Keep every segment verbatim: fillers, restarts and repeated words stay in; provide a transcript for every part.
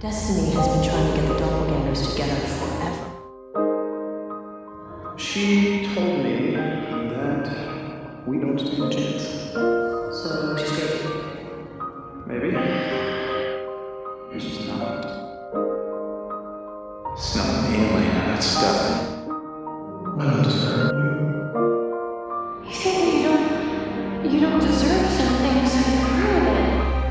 Destiny has been trying to get the doppelgangers together forever. She told me that we don't stand a chance. So she's crazy. Maybe. Maybe she's not. It's not me, Elena. That's Stephanie. I don't deserve you. You think that you don't, you don't deserve something, so you ruin it.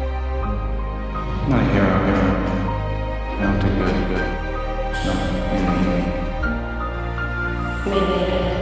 Not hero, hero. I don't do good, good. It's not me, me. Maybe.